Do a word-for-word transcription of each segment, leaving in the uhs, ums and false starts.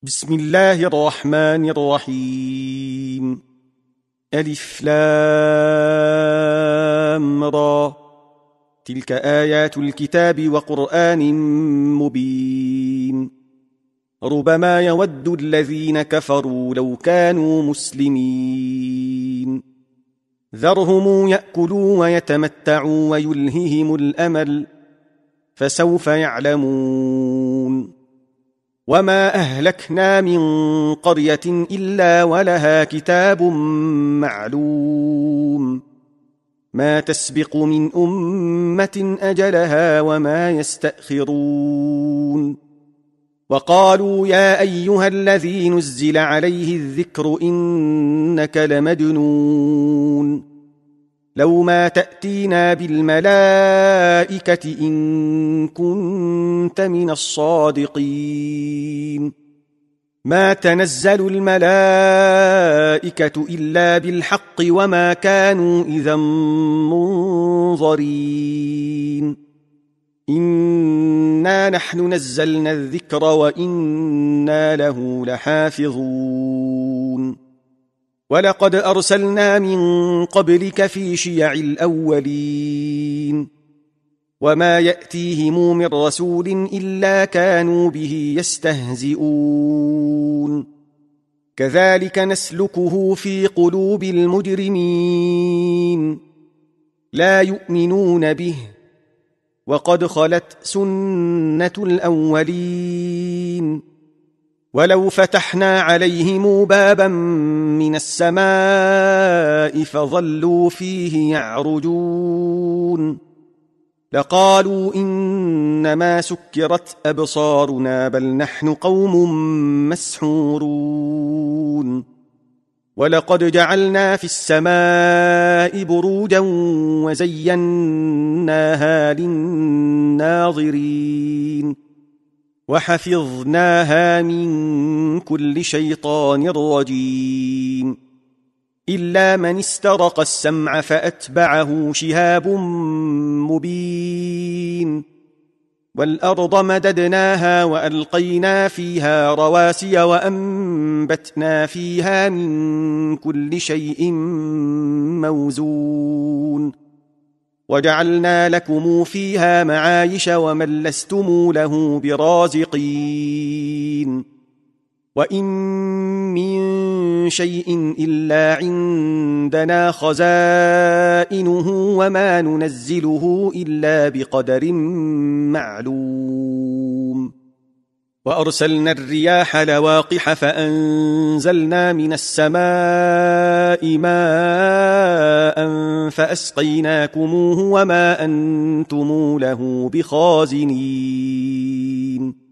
بسم الله الرحمن الرحيم. ألف لام را. تلك آيات الكتاب وقرآن مبين. ربما يود الذين كفروا لو كانوا مسلمين. ذرهم يأكلوا ويتمتعوا ويلههم الأمل، فسوف يعلمون. وما أهلكنا من قرية إلا ولها كتاب معلوم، ما تسبق من أمة أجلها وما يستأخرون. وقالوا يا أيها الذي نزل عليه الذكر إنك لمجنون، لو ما تأتينا بالملائكة إن كنت من الصادقين. ما تنزل الملائكة إلا بالحق وما كانوا إذا منظرين. إنا نحن نزلنا الذكر وإنا له لحافظون. ولقد أرسلنا من قبلك في شيع الأولين، وما يأتيهم من رسول إلا كانوا به يستهزئون. كذلك نسلكه في قلوب المجرمين، لا يؤمنون به، وقد خلت سنة الأولين. ولو فتحنا عليهم بابا من السماء فظلوا فيه يعرجون لقالوا إنما سكرت أبصارنا بل نحن قوم مسحورون. ولقد جعلنا في السماء بروجا وزيناها للناظرين، وحفظناها من كل شيطان رجيم، إلا من استرق السمع فأتبعه شهاب مبين. والأرض مددناها وألقينا فيها رواسي وأنبتنا فيها من كل شيء موزون، وجعلنا لكم فيها معايش ومن لستم له برازقين. وإن من شيء إلا عندنا خزائنه وما ننزله إلا بقدر معلوم. وأرسلنا الرياح لواقح فأنزلنا من السماء ماء فأسقيناكموه وما أنتم له بخازنين.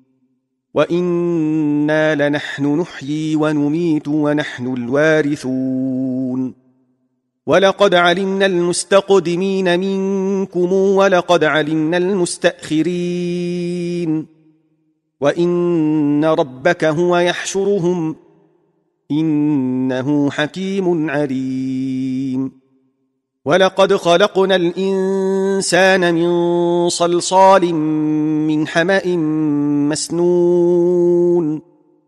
وإنا لنحن نحيي ونميت ونحن الوارثون. ولقد علمنا المستقدمين منكم ولقد علمنا المستأخرين، وإن ربك هو يحشرهم إنه حكيم عليم. ولقد خلقنا الإنسان من صلصال من حمأ مسنون،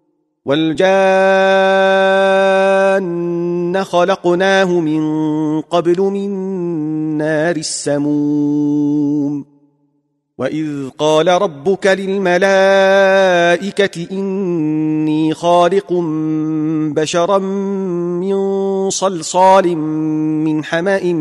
والجان خلقناه من قبل من نار السموم. وإذ قال ربك للملائكة إني خالق بشرا من صلصال من حمأ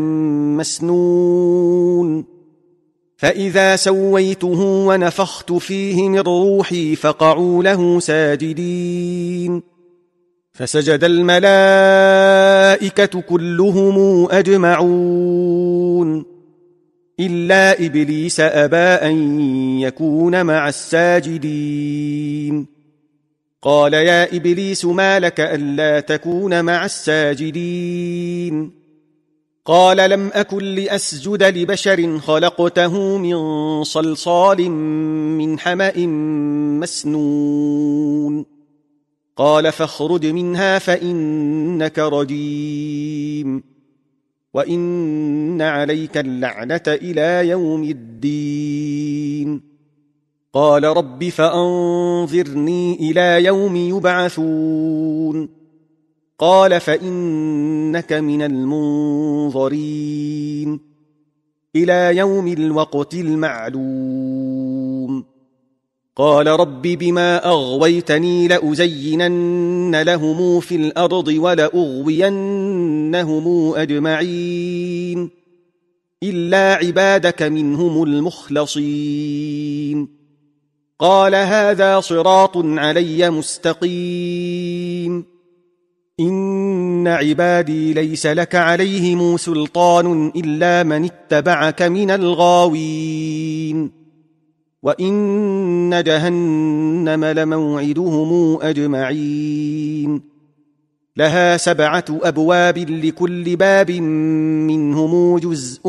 مسنون، فإذا سويته ونفخت فيه من روحي فقعوا له ساجدين. فسجد الملائكة كلهم أجمعون إلا إبليس أبى أن يكون مع الساجدين. قال يا إبليس ما لك ألا تكون مع الساجدين؟ قال لم أكن لأسجد لبشر خلقته من صلصال من حمأ مسنون. قال فاخرج منها فإنك رجيم، وإن عليك اللعنة إلى يوم الدين. قال رب فأنظرني إلى يوم يبعثون قال فإنك من المنظرين إلى يوم الوقت المعلوم قال رب بما أغويتني لأزينن لهم في الأرض ولأغوينهم أجمعين إلا عبادك منهم المخلصين قال هذا صراط علي مستقيم إن عبادي ليس لك عليهم سلطان إلا من اتبعك من الغاوين وإن جهنم لموعدهم أجمعين لها سبعة أبواب لكل باب منهم جزء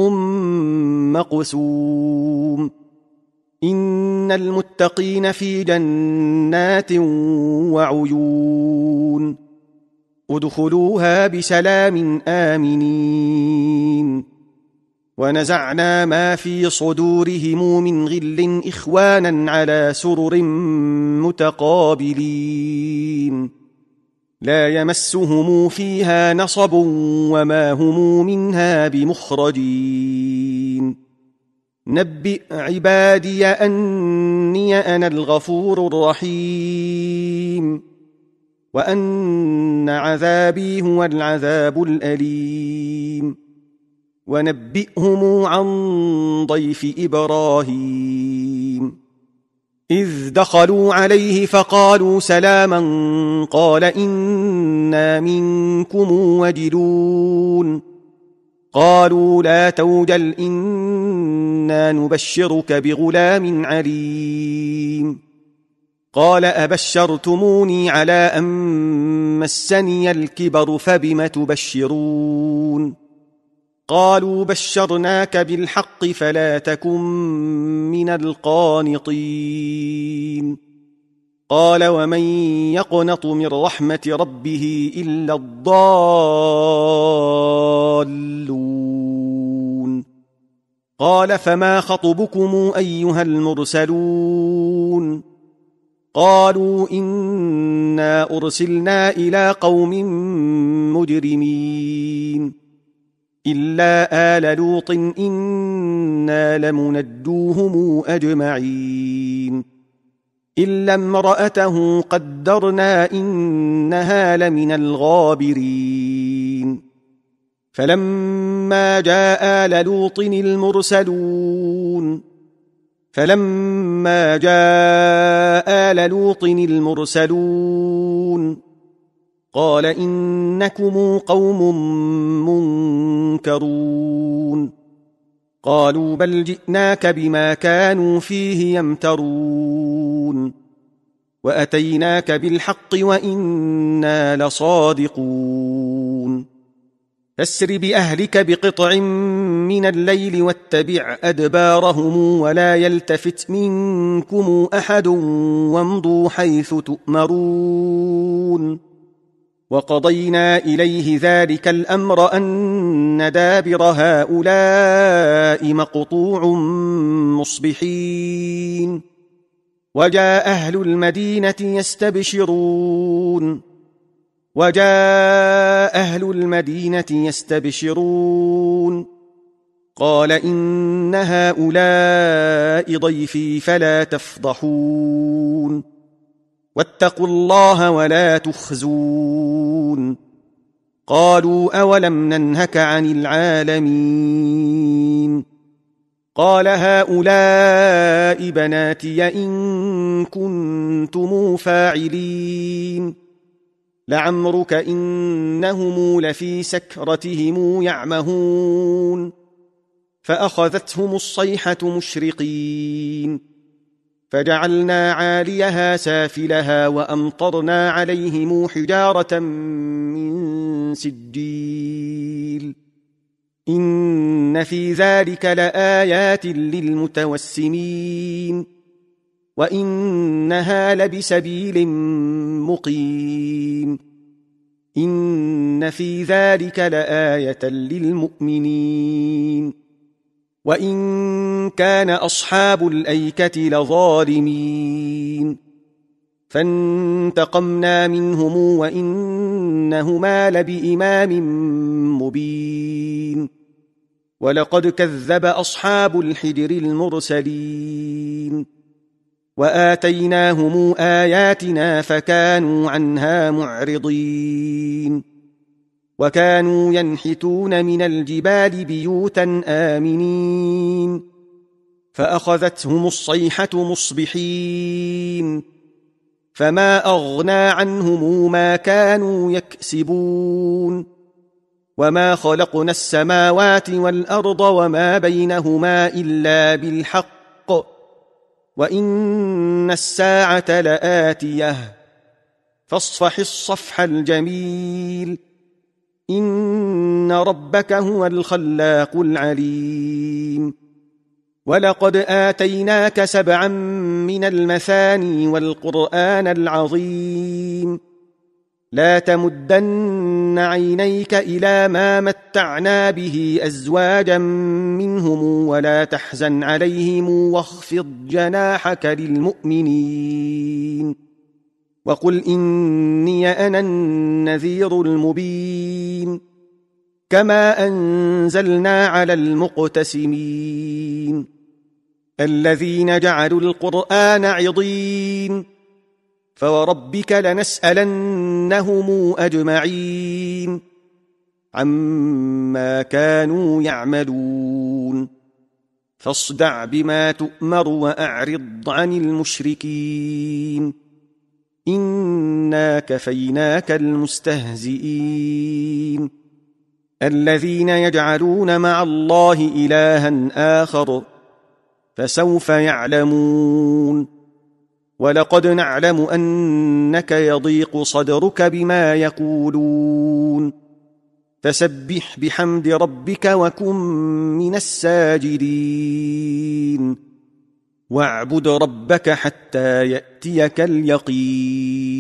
مقسوم إن المتقين في جنات وعيون ادخلوها بسلام آمنين ونزعنا ما في صدورهم من غل إخوانا على سرر متقابلين لا يمسهم فيها نصب وما هم منها بمخرجين نبئ عبادي أني أنا الغفور الرحيم وأن عذابي هو العذاب الأليم ونبئهم عن ضيف إبراهيم إذ دخلوا عليه فقالوا سلاما قال إنا منكم وجلون قالوا لا توجل إنا نبشرك بغلام عليم قال أبشرتموني على أن مسني الكبر فبم تبشرون قالوا بشرناك بالحق فلا تكن من القانطين قال ومن يقنط من رحمة ربه إلا الضالون قال فما خطبكم أيها المرسلون قالوا إنا أرسلنا إلى قوم مجرمين إلا آل لوط إنا لمنجوهم أجمعين إلا امرأته قدرنا إنها لمن الغابرين فلما جاء آل لوط المرسلون فلما جاء آل لوط المرسلون قال إنكم قوم منكرون قالوا بل جئناك بما كانوا فيه يمترون وأتيناك بالحق وإنا لصادقون فاسر بأهلك بقطع من الليل واتبع أدبارهم ولا يلتفت منكم أحد وامضوا حيث تؤمرون وقضينا إليه ذلك الأمر أن دابر هؤلاء مقطوع مصبحين وجاء أهل المدينة يستبشرون وجاء أهل المدينة يستبشرون قال إن هؤلاء ضيفي فلا تفضحون واتقوا الله ولا تخزون قالوا أولم ننهك عن العالمين قال هؤلاء بناتي إن كنتم فاعلين لعمرك إنهم لفي سكرتهم يعمهون فأخذتهم الصيحة مشرقين فجعلنا عاليها سافلها وأمطرنا عليهم حجارة من سجيل إن في ذلك لآيات للمتوسمين وإنها لبسبيل مقيم إن في ذلك لآية للمؤمنين وإن كان أصحاب الأيكة لظالمين فانتقمنا منهم وإنهما لبإمام مبين ولقد كذب أصحاب الحجر المرسلين وآتيناهم آياتنا فكانوا عنها معرضين وكانوا ينحتون من الجبال بيوتا آمنين فأخذتهم الصيحة مصبحين فما أغنى عنهم ما كانوا يكسبون وما خلقنا السماوات والأرض وما بينهما إلا بالحق وإن الساعة لآتية فاصفح الصفح الجميل إن ربك هو الخلاق العليم ولقد آتيناك سبعا من المثاني والقرآن العظيم لا تمدن عينيك إلى ما متعنا به أزواجا منهم ولا تحزن عليهم واخفض جناحك للمؤمنين وقل إني أنا النذير المبين كما أنزلنا على المقتسمين الذين جعلوا القرآن عضين فوربك لنسألنهم أجمعين عما كانوا يعملون فاصدع بما تؤمر وأعرض عن المشركين إنا كفيناك المستهزئين الذين يجعلون مع الله إلها آخر فسوف يعلمون ولقد نعلم أنك يضيق صدرك بما يقولون فسبح بحمد ربك وكن من الساجدين واعبد ربك حتى يأتيك اليقين